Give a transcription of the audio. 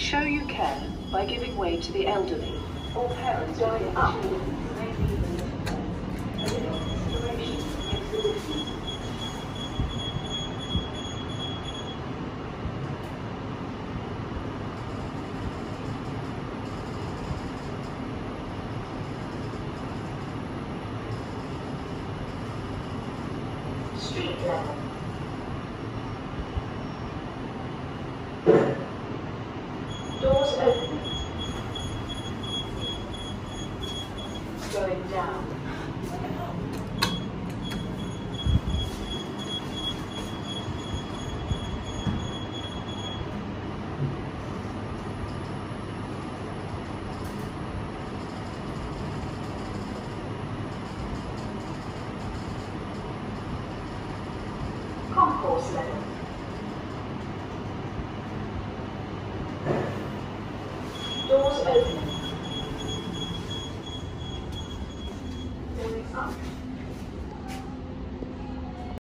Show you care by giving way to the elderly or parents going up. Street level. Doors open. Going down. Concourse level. Doors open. Going up.